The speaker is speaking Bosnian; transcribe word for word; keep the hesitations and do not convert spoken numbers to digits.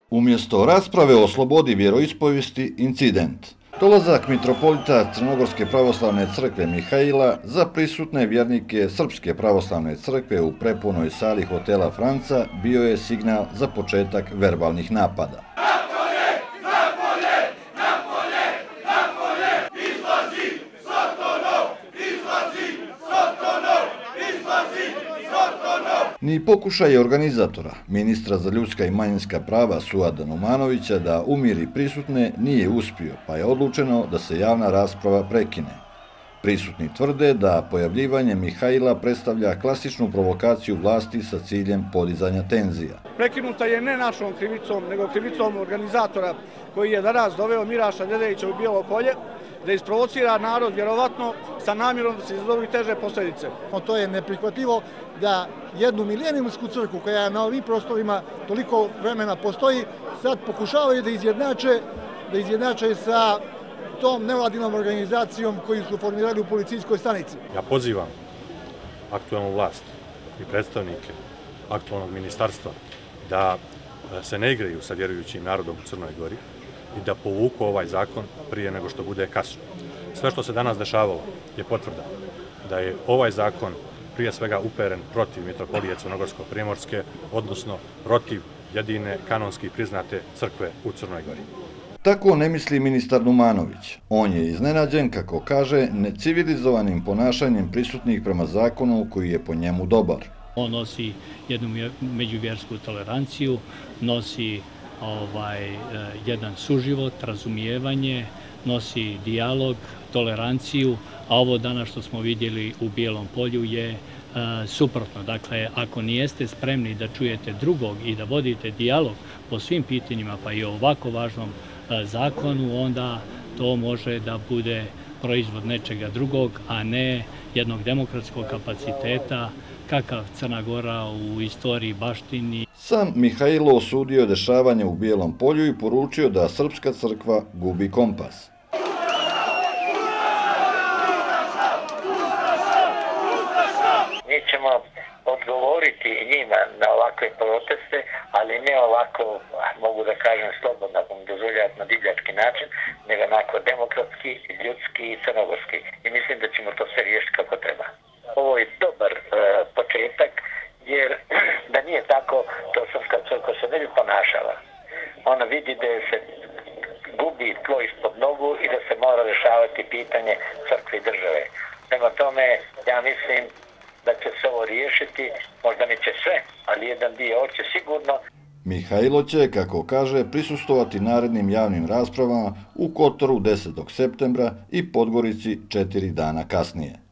Umjesto rasprave o slobodi vjeroispovijesti, incident. Dolazak mitropolita Crnogorske pravoslavne crkve Mihaila za prisutne vjernike Srpske pravoslavne crkve u prepunoj sali hotela Franca bio je signal za početak verbalnih napada. Ni pokušaj organizatora, ministra za ljudska i manjinska prava Suada Numanovića, da umiri prisutne nije uspio, pa je odlučeno da se javna rasprava prekine. Prisutni tvrde da pojavljivanje Mihaila predstavlja klasičnu provokaciju vlasti sa ciljem podizanja tenzija. Prekinuta je ne našom krivicom, nego krivicom organizatora koji je danas doveo Miraša Dedejića u Bijelo Polje, da isprovocira narod vjerovatno sa namjerom da se izazovu i teže posljedice. To je neprihvatljivo da jednu milenijumsku crkvu koja na ovim prostorima toliko vremena postoji, sad pokušavaju da izjednače, da izjednače sa tom nevladinom organizacijom koju su formirali u policijskoj stanici. Ja pozivam aktualnu vlast i predstavnike aktualnog ministarstva da se ne igraju sa vjerujućim narodom u Crnoj Gori i da povuku ovaj zakon prije nego što bude kasno. Sve što se danas dešavalo je potvrda da je ovaj zakon prije svega uperen protiv mitropolije Crnogorsko-primorske, odnosno protiv jedine kanonski priznate crkve u Crnoj Gori. Tako ne misli ministar Numanović. On je iznenađen, kako kaže, necivilizovanim ponašanjem prisutnih prema zakonu koji je po njemu dobar. On nosi jednu međuvjersku toleranciju, nosi ovaj, jedan suživot, razumijevanje, nosi dijalog, toleranciju, a ovo danas što smo vidjeli u Bijelom Polju je e, suprotno. Dakle, ako nijeste spremni da čujete drugog i da vodite dijalog po svim pitanjima, pa i o ovako važnom e, zakonu, onda to može da bude proizvod nečega drugog, a ne jednog demokratskog kapaciteta kakav Crna Gora u istoriji baštini. Sam Mihailo osudio je dešavanje u Bijelom Polju i poručio da Srpska crkva gubi kompas. Mi ćemo odgovoriti njima na ovakve proteste, ali ne ovako, mogu da kažem slobodno, ako mi dozvoljavati na divljački način, nego onako demokratski, ljudski i crnogorski. I mislim da ćemo to sve riješiti kako treba. Ovo je dobar uh, početak, jer da nije tako, to Srpska crkva se ne bi ponašala. Ona vidi da se gubi tlo ispod nogu i da se mora rešavati pitanje crkve i države. Prema tome, ja mislim da će se ovo riješiti, možda neće sve, ali jedan dio hoće sigurno. Mihailo će, kako kaže, prisustovati narednim javnim raspravama u Kotoru desetog septembra i Podgorici četiri dana kasnije.